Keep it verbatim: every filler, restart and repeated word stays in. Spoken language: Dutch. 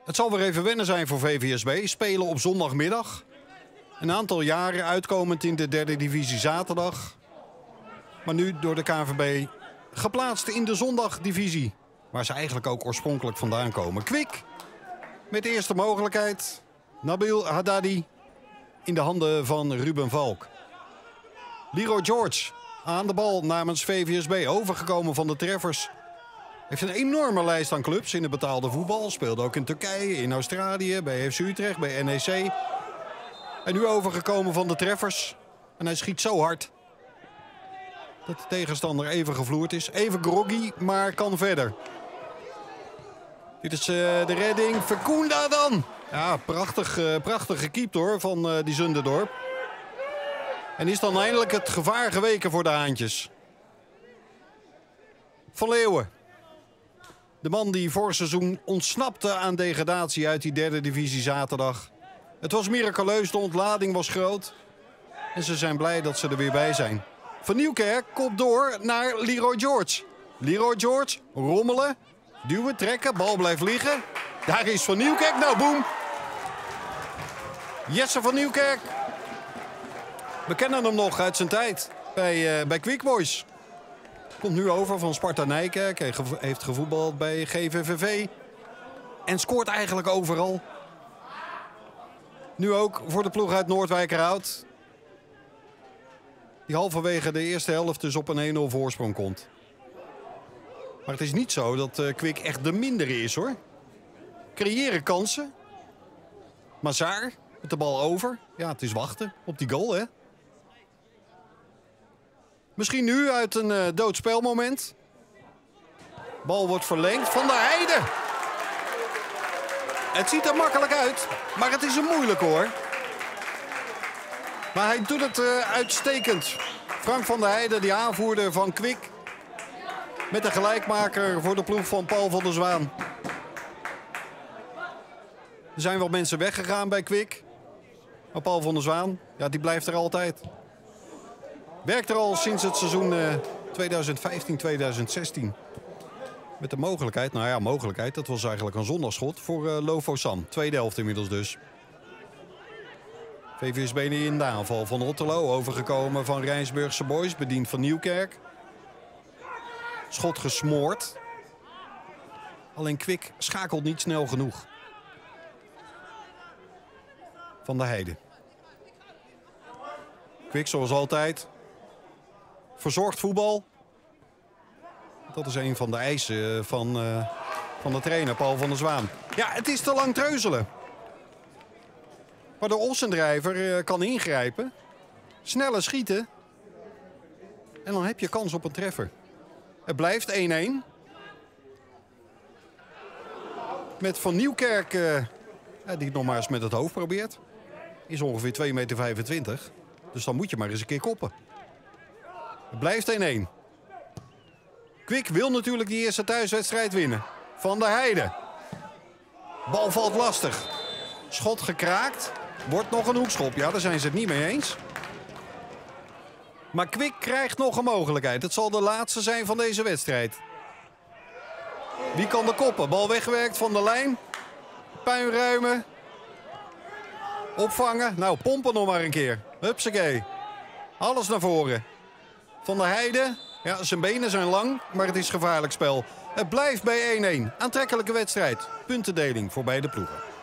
Het zal weer even wennen zijn voor V V S B. Spelen op zondagmiddag. Een aantal jaren uitkomend in de derde divisie zaterdag. Maar nu door de K N V B geplaatst in de zondagdivisie. Waar ze eigenlijk ook oorspronkelijk vandaan komen. Kwik met de eerste mogelijkheid. Nabil Haddadi in de handen van Ruben Valk. Leroy George aan de bal namens V V S B. Overgekomen van de treffers. Heeft een enorme lijst aan clubs in het betaalde voetbal. Speelde ook in Turkije, in Australië, bij F C Utrecht, bij N E C. En nu overgekomen van de treffers. En hij schiet zo hard dat de tegenstander even gevloerd is. Even groggy, maar kan verder. Dit is uh, de redding. Fekunda dan. Ja, prachtig, uh, prachtig gekiept hoor van uh, die Zunderdorp. En is dan eindelijk het gevaar geweken voor de haantjes. Van Leeuwen. De man die vorig seizoen ontsnapte aan degradatie uit die derde divisie zaterdag. Het was miraculeus, de ontlading was groot. En ze zijn blij dat ze er weer bij zijn. Van Nieuwkerk kopt door naar Leroy George. Leroy George, rommelen, duwen, trekken, bal blijft liggen. Daar is Van Nieuwkerk, nou boem. Jesse van Nieuwkerk. We kennen hem nog uit zijn tijd bij, uh, bij Quick Boys. Komt nu over van Sparta Nijkerk. Hij heeft gevoetbald bij G V V V. En scoort eigenlijk overal. Nu ook voor de ploeg uit Noordwijkerhout. Die halverwege de eerste helft dus op een één nul voorsprong komt. Maar het is niet zo dat uh, Kwik echt de mindere is hoor. Creëren kansen. Mazaar met de bal over. Ja, het is wachten op die goal hè. Misschien nu uit een uh, doodspelmoment. Bal wordt verlengd. Van der Heijden. Het ziet er makkelijk uit, maar het is een moeilijk hoor. Maar hij doet het uh, uitstekend. Frank van der Heijden, die aanvoerder van Kwik. Met de gelijkmaker voor de ploeg van Paul van der Zwaan. Er zijn wel mensen weggegaan bij Kwik. Maar Paul van der Zwaan, ja, die blijft er altijd. Werkt er al sinds het seizoen uh, tweeduizend vijftien tweeduizend zestien. Met de mogelijkheid, nou ja, mogelijkheid, dat was eigenlijk een zondagschot voor uh, Lofo Sam. Tweede helft inmiddels dus. V V S B in de aanval van Otterlo. Overgekomen van Rijnsburgse Boys, bediend van Nieuwkerk. Schot gesmoord. Alleen Kwik schakelt niet snel genoeg. Van der Heijden. Kwik zoals altijd. Verzorgd voetbal. Dat is een van de eisen van, uh, van de trainer Paul van der Zwaan. Ja, het is te lang treuzelen. Maar de Ossendrijver uh, kan ingrijpen. Sneller schieten. En dan heb je kans op een treffer. Het blijft één één. Met Van Nieuwkerk, uh, ja, die het nog maar eens met het hoofd probeert. Is ongeveer twee meter vijfentwintig. Dus dan moet je maar eens een keer koppen. Het blijft één één. Kwik wil natuurlijk die eerste thuiswedstrijd winnen. Van der Heijden. Bal valt lastig. Schot gekraakt. Wordt nog een hoekschop. Ja, daar zijn ze het niet mee eens. Maar Kwik krijgt nog een mogelijkheid. Het zal de laatste zijn van deze wedstrijd. Wie kan de koppen? Bal weggewerkt van de lijn. Puinruimen. Opvangen. Nou, pompen nog maar een keer. Hupsakee. Alles naar voren. Van der Heijden. Ja, zijn benen zijn lang, maar het is gevaarlijk spel. Het blijft bij één één. Aantrekkelijke wedstrijd. Puntendeling voor beide ploegen.